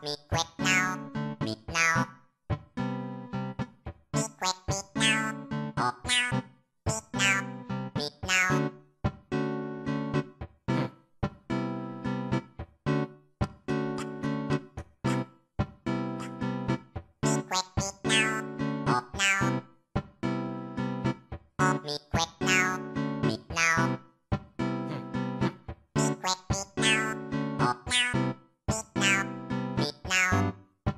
me quick now. Meet now. Meet quick, meet now. Oh now. Meet now. Meet now. Meet quick, meet now. Oh now. Oh meet quick now. Meet now. Meet quick, meet now. Oh now. Meet now. Meet now.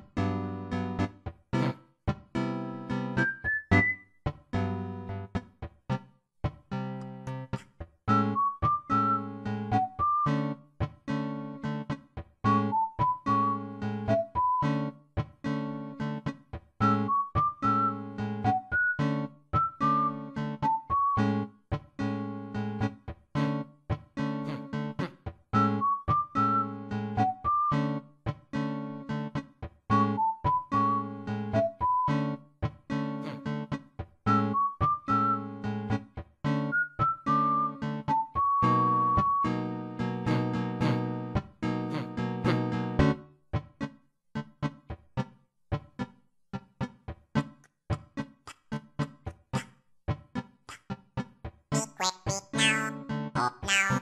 Meet quick, meet now. Oh now.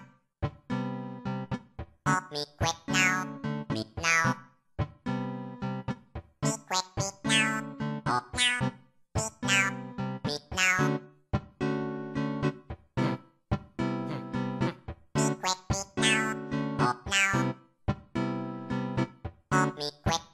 Oh meet quick now. Meet now. Meet quick, meet now. Oh now. Meet now. Meet now. Meet quick, meet now. Oh now. Oh meet quick